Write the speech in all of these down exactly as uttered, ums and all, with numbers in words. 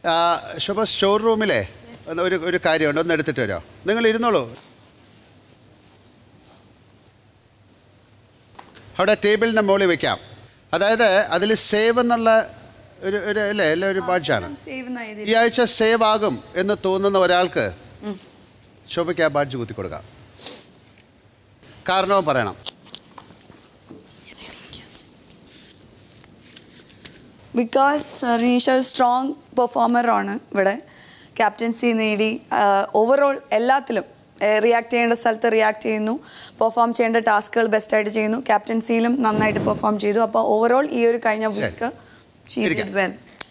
ശോഭ store റൂമിലെ ഒരു ഒരു കാര്യമുണ്ട്, ഒന്ന് എടുത്തിട്ട് വരാം. നിങ്ങൾ ഇരുന്നോളൂ. അവിടെ ടേബിളിൻ്റെ മുകളിൽ വെക്കാം. അതായത് അതിൽ സേവ് എന്നുള്ള ഒരു ഒരു അല്ലേ എല്ലാ ഒരു ബാഡ്ജാണ്. ഈ ആഴ്ച സേവ് ആകും എന്ന് തോന്നുന്ന ഒരാൾക്ക് ശോഭയ്ക്ക് ആ ബാഡ്ജ് കുത്തി കൊടുക്കാം. കാരണവും പറയണം. ബിക്കോസ് റിനീഷ ഒരു സ്ട്രോങ് പെർഫോമറാണ്. ഇവിടെ ക്യാപ്റ്റൻസി നേടി ഓവറോൾ എല്ലാത്തിലും റിയാക്ട് ചെയ്യേണ്ട സ്ഥലത്ത് റിയാക്ട് ചെയ്യുന്നു, പെർഫോം ചെയ്യേണ്ട ടാസ്കുകൾ ബെസ്റ്റായിട്ട് ചെയ്യുന്നു. ക്യാപ്റ്റൻസിയിലും നന്നായിട്ട് പെർഫോം ചെയ്തു. അപ്പോൾ ഓവറോൾ ഈ ഒരു കഴിഞ്ഞ വീക്ക് വെൽ.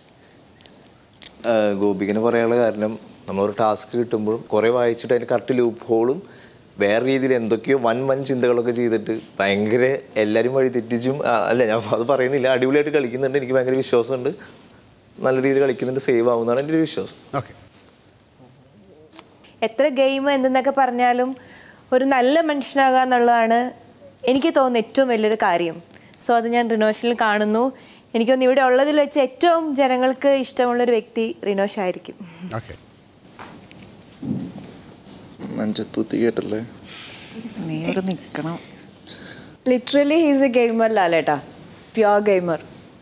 ഗോപികന് പറയാനുള്ള കാരണം നമ്മളൊരു ടാസ്ക് കിട്ടുമ്പോഴും കുറേ വായിച്ചിട്ട് അതിന് കറക്റ്റ് ലൂപ്പ് ഹോളും വേറെ രീതിയിൽ എന്തൊക്കെയോ വൻ വൻ ചിന്തകളൊക്കെ ചെയ്തിട്ട് ഭയങ്കര എല്ലാവരും വഴി തെറ്റിച്ചും അല്ല ഞാൻ അത് പറയുന്നില്ല, അടിപൊളിയായിട്ട് കളിക്കുന്നുണ്ട്. എനിക്ക് ഭയങ്കര വിശ്വാസമുണ്ട്, നല്ല രീതിയിൽ കളിക്കുന്നുണ്ട്, സേവ് ആവുന്നതാണ് എൻ്റെ ഒരു വിശ്വാസം. ഓക്കെ. എത്ര ഗെയിം എന്തെന്നൊക്കെ പറഞ്ഞാലും ഒരു നല്ല മനുഷ്യനാകുക എന്നുള്ളതാണ് എനിക്ക് തോന്നുന്ന ഏറ്റവും വലിയൊരു കാര്യം. സോ അത് ഞാൻ റിനോഷിൽ കാണുന്നു. എനിക്കൊന്ന് ഇവിടെ ഉള്ളതിൽ വെച്ച് ഏറ്റവും ജനങ്ങൾക്ക് ഇഷ്ടമുള്ളൊരു വ്യക്തി റിനോഷ് ആയിരിക്കും. ഓക്കെ. കേട്ടല്ലേ നീ ഒരു നിൽക്കണം. ലിറ്ററലി ഹീസ് എ ഗെയിമർ ലാലേട്ടാ, പ്യുവർ ഗെയിമർ.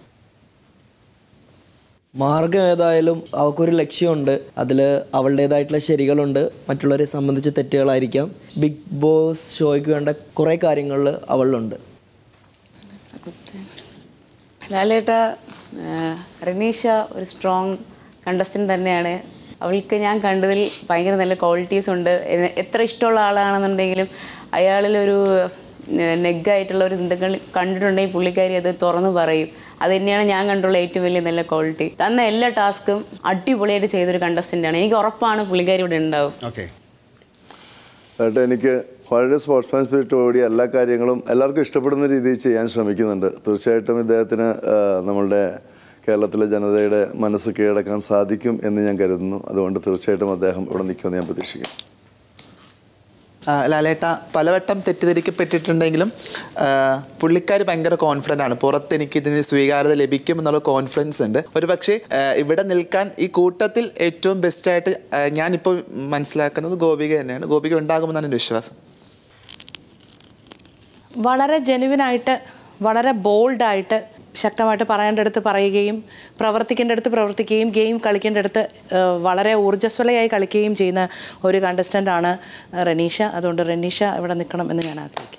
മാർഗം ഏതായാലും അവൾക്കൊരു ലക്ഷ്യമുണ്ട്, അതിൽ അവളുടേതായിട്ടുള്ള ശരികളുണ്ട്, മറ്റുള്ളവരെ സംബന്ധിച്ച് തെറ്റുകളായിരിക്കാം. ബിഗ് ബോസ് ഷോയ്ക്ക് വേണ്ട കുറേ കാര്യങ്ങളിൽ അവളിലുണ്ട്. ലാലേട്ട, റിനീഷ ഒരു സ്ട്രോങ് കണ്ടസ്റ്റൻ്റ് തന്നെയാണ്. അവൾക്ക് ഞാൻ കണ്ടതിൽ ഭയങ്കര നല്ല ക്വാളിറ്റീസ് ഉണ്ട്. എത്ര ഇഷ്ടമുള്ള ആളാണെന്നുണ്ടെങ്കിലും അയാളിലൊരു നെഗായിട്ടുള്ള ഒരു എന്തെങ്കിലും കണ്ടിട്ടുണ്ടെങ്കിൽ പുള്ളിക്കാരി അത് തുറന്ന് പറയും. അത് തന്നെയാണ് ഞാൻ കണ്ടുള്ള ഏറ്റവും വലിയ നല്ല ക്വാളിറ്റി. തന്ന എല്ലാ ടാസ്കും അടിപൊളിയായിട്ട് ചെയ്തൊരു കണ്ടസ്റ്റൻ്റാണ്. എനിക്ക് ഉറപ്പാണ് പുള്ളിക്കാരി ഇവിടെ ഉണ്ടാവും. ഓക്കെ. എനിക്ക് വളരെ സ്പോർട്സ്മാൻ സ്പിരിറ്റോടി എല്ലാ കാര്യങ്ങളും എല്ലാവർക്കും ഇഷ്ടപ്പെടുന്ന രീതിയിൽ ചെയ്യാൻ ശ്രമിക്കുന്നുണ്ട്. തീർച്ചയായിട്ടും ഇദ്ദേഹത്തിന് നമ്മളുടെ കേരളത്തിലെ ജനതയുടെ മനസ്സ് കീഴടക്കാൻ സാധിക്കും എന്ന് ഞാൻ കരുതുന്നു. അതുകൊണ്ട് തീർച്ചയായിട്ടും അദ്ദേഹം ഇവിടെ നിൽക്കുമെന്ന് ഞാൻ പ്രതീക്ഷിക്കുന്നു. ലാലേട്ട പലവട്ടം തെറ്റിദ്ധരിക്കപ്പെട്ടിട്ടുണ്ടെങ്കിലും പുള്ളിക്കാർ ഭയങ്കര കോൺഫിഡൻ്റ് ആണ്. പുറത്ത് എനിക്ക് ഇതിന് സ്വീകാര്യത ലഭിക്കുമെന്നുള്ള കോൺഫിഡൻസ് ഉണ്ട്. ഒരു പക്ഷേ ഇവിടെ നിൽക്കാൻ ഈ കൂട്ടത്തിൽ ഏറ്റവും ബെസ്റ്റായിട്ട് ഞാനിപ്പോൾ മനസ്സിലാക്കുന്നത് ഗോപിക തന്നെയാണ്. ഗോപിക ഉണ്ടാകുമെന്നാണ് എൻ്റെ വിശ്വാസം. വളരെ ജെനുവിനായിട്ട്, വളരെ ബോൾഡായിട്ട്, ശക്തമായിട്ട് പറയേണ്ടടുത്ത് പറയുകയും പ്രവർത്തിക്കേണ്ടടുത്ത് പ്രവർത്തിക്കുകയും ഗെയിം കളിക്കേണ്ടടുത്ത് വളരെ ഊർജ്ജസ്വലയായി കളിക്കുകയും ചെയ്യുന്ന ഒരു കണ്ടസ്റ്റൻ്റാണ് റനീഷ. അതുകൊണ്ട് റനീഷ ഇവിടെ നിൽക്കണം എന്ന് ഞാൻ ആഗ്രഹിക്കുന്നു.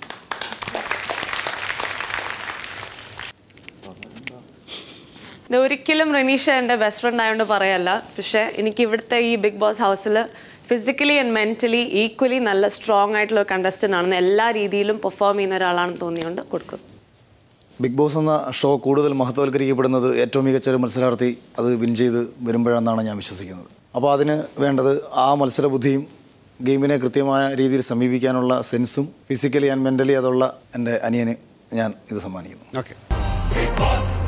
ഒരിക്കലും റനീഷ എൻ്റെ ബെസ്റ്റ് ഫ്രണ്ട് ആയതുകൊണ്ട് പറയല്ല. പക്ഷേ എനിക്ക് ഇവിടുത്തെ ഈ ബിഗ് ബോസ് ഹൗസിൽ ഫിസിക്കലി ആൻഡ് മെൻ്റലി ഈക്വലി നല്ല സ്ട്രോങ് ആയിട്ടുള്ള കണ്ടസ്റ്റൻ്റ് ആണെന്ന് എല്ലാ രീതിയിലും പെർഫോം ചെയ്യുന്ന ഒരാളാണെന്ന് തോന്നിയുകൊണ്ട് കൊടുക്കും. ബിഗ് ബോസ് എന്ന ഷോ കൂടുതൽ മഹത്വവൽക്കരിക്കപ്പെടുന്നത് ഏറ്റവും മികച്ച ഒരു മത്സരാർത്ഥി അത് വിൻ ചെയ്ത് വരുമ്പോഴാണെന്നാണ് ഞാൻ വിശ്വസിക്കുന്നത്. അപ്പോൾ അതിന് വേണ്ടത് ആ മത്സരബുദ്ധിയും ഗെയിമിനെ കൃത്യമായ രീതിയിൽ സമീപിക്കാനുള്ള സെൻസും ഫിസിക്കലി ആൻഡ് മെൻ്റലി അതുള്ള എൻ്റെ അനിയന് ഞാൻ ഇത് സമ്മാനിക്കുന്നു. ഓക്കെ.